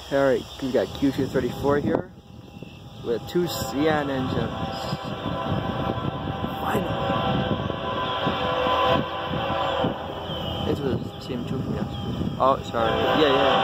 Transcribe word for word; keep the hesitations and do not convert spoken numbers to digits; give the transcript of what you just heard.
Alright, we got Q two thirty-four here with two C N engines. Finally! It was the same two, yes. Oh, sorry. Yeah, yeah.